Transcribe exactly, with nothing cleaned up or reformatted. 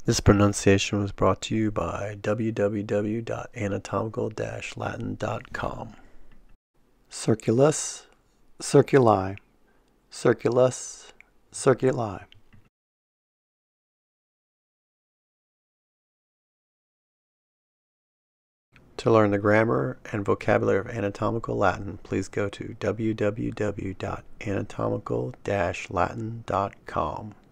This pronunciation was brought to you by w w w dot anatomical dash latin dot com. Circulus, circuli, circulus, circuli. To learn the grammar and vocabulary of anatomical Latin, please go to w w w dot anatomical dash latin dot com.